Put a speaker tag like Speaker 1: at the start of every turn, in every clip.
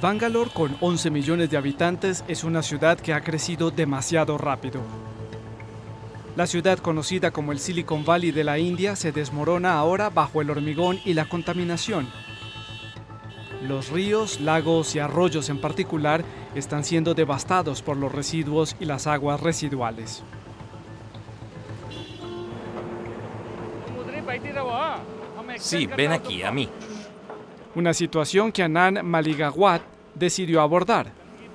Speaker 1: Bangalore, con 11 millones de habitantes, es una ciudad que ha crecido demasiado rápido. La ciudad, conocida como el Silicon Valley de la India, se desmorona ahora bajo el hormigón y la contaminación. Los ríos, lagos y arroyos en particular están siendo devastados por los residuos y las aguas residuales.
Speaker 2: Sí, ven aquí, a mí.
Speaker 1: Una situación que Anand Maligawat decidió abordar.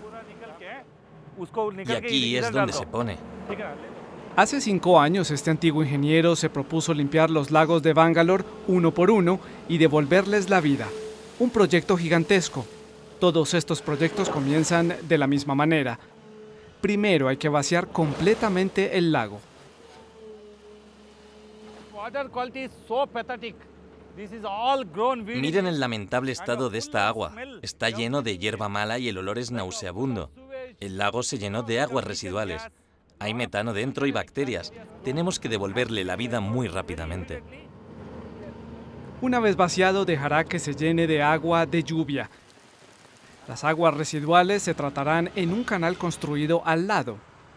Speaker 2: Y aquí es donde se pone.
Speaker 1: Hace 5 años, este antiguo ingeniero se propuso limpiar los lagos de Bangalore uno por uno y devolverles la vida. Un proyecto gigantesco. Todos estos proyectos comienzan de la misma manera. Primero hay que vaciar completamente el lago.
Speaker 2: Miren el lamentable estado de esta agua. Está lleno de hierba mala y el olor es nauseabundo. El lago se llenó de aguas residuales. Hay metano dentro y bacterias. Tenemos que devolverle la vida muy rápidamente.
Speaker 1: Una vez vaciado, dejará que se llene de agua de lluvia. Las aguas residuales se tratarán en un canal construido al lado.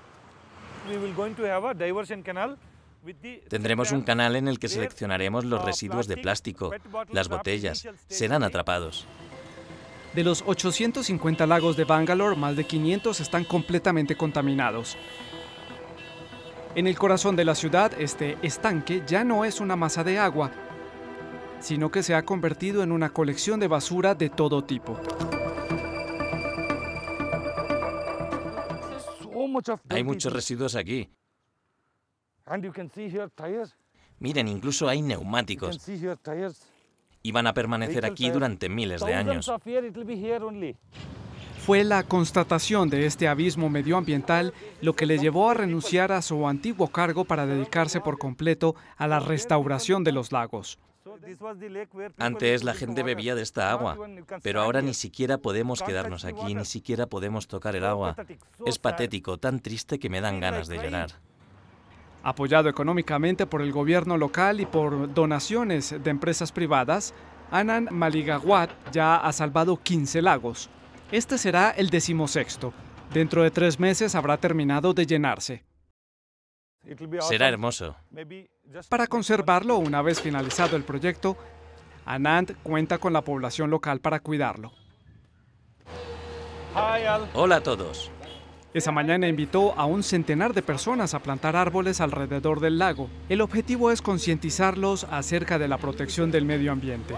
Speaker 2: Tendremos un canal en el que seleccionaremos los residuos de plástico, las botellas. Serán atrapados.
Speaker 1: De los 850 lagos de Bangalore, más de 500 están completamente contaminados. En el corazón de la ciudad, este estanque ya no es una masa de agua, sino que se ha convertido en una colección de basura de todo tipo.
Speaker 2: Hay muchos residuos aquí. Miren, incluso hay neumáticos. Y van a permanecer aquí durante miles de años.
Speaker 1: Fue la constatación de este abismo medioambiental lo que le llevó a renunciar a su antiguo cargo para dedicarse por completo a la restauración de los lagos.
Speaker 2: Antes la gente bebía de esta agua, pero ahora ni siquiera podemos quedarnos aquí, ni siquiera podemos tocar el agua. Es patético, tan triste que me dan ganas de llorar.
Speaker 1: Apoyado económicamente por el gobierno local y por donaciones de empresas privadas, Anand Maligawat ya ha salvado 15 lagos. Este será el 16º. Dentro de 3 meses habrá terminado de llenarse.
Speaker 2: Será hermoso.
Speaker 1: Para conservarlo, una vez finalizado el proyecto, Anand cuenta con la población local para cuidarlo.
Speaker 2: Hola a todos.
Speaker 1: Esa mañana invitó a un centenar de personas a plantar árboles alrededor del lago. El objetivo es concientizarlos acerca de la protección del medio ambiente.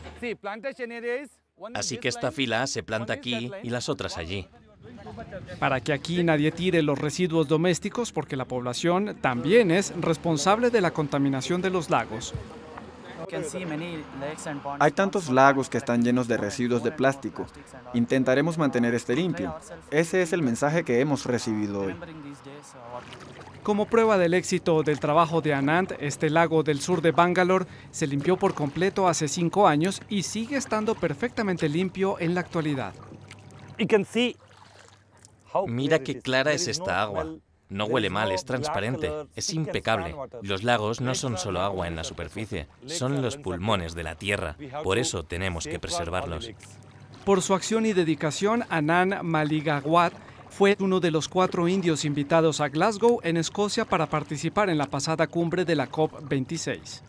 Speaker 2: Así que esta fila se planta aquí y las otras allí.
Speaker 1: Para que aquí nadie tire los residuos domésticos, porque la población también es responsable de la contaminación de los lagos.
Speaker 3: Hay tantos lagos que están llenos de residuos de plástico. Intentaremos mantener este limpio. Ese es el mensaje que hemos recibido hoy.
Speaker 1: Como prueba del éxito del trabajo de Anand, este lago del sur de Bangalore se limpió por completo hace 5 años y sigue estando perfectamente limpio en la actualidad.
Speaker 2: Mira qué clara es esta agua. No huele mal, es transparente, es impecable. Los lagos no son solo agua en la superficie, son los pulmones de la tierra. Por eso tenemos que preservarlos.
Speaker 1: Por su acción y dedicación, Anand Maligawat fue uno de los 4 indios invitados a Glasgow, en Escocia, para participar en la pasada cumbre de la COP26.